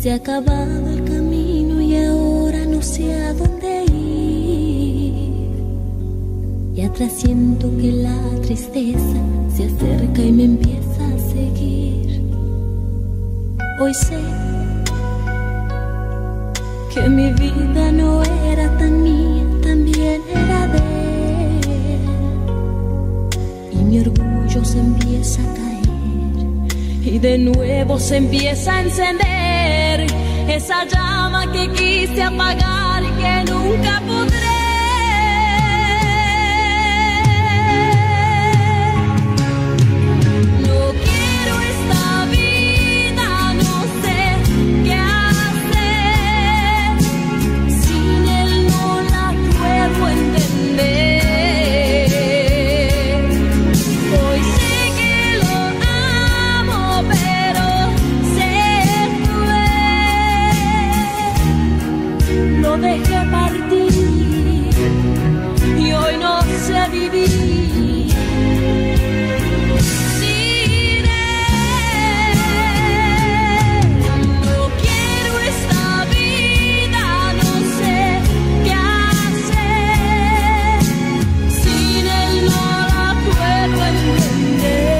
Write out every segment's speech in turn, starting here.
Se ha acabado el camino y ahora no sé a dónde ir. Y atrás siento que la tristeza se acerca y me empieza a seguir. Hoy sé que mi vida no era tan mía, también era de él. Y mi orgullo se empieza a caer y de nuevo se empieza a encender esa llama que quise apagar y que nunca podré. Dejé partir y hoy no sé vivir sin él. No quiero esta vida, no sé qué hacer. Sin él no la puedo entender.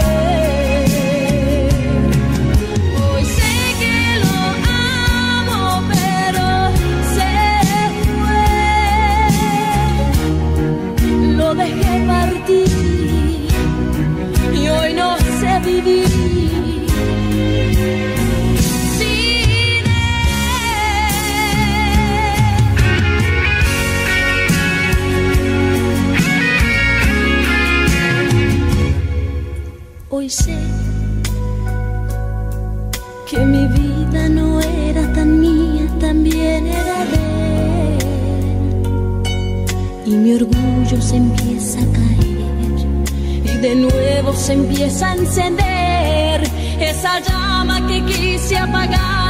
Hoy sé que lo amo, pero lo dejé partir y hoy no sé vivir sin él. Hoy sé que mi vida no era tan mía, también era de él. Y mi orgullo se empieza a caer y de nuevo se empieza a encender esa llama que quise apagar.